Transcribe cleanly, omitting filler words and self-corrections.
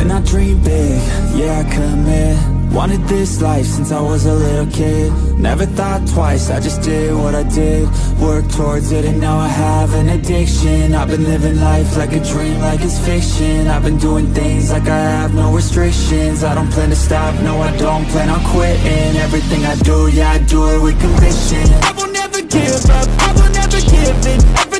When I dream big, yeah, I commit. Wanted this life since I was a little kid. Never thought twice, I just did what I did. Worked towards it and now I have an addiction. I've been living life like a dream, like it's fiction. I've been doing things like I have no restrictions. I don't plan to stop, no I don't plan on quitting. Everything I do, yeah I do it with conviction. I will never give up, I will never give in.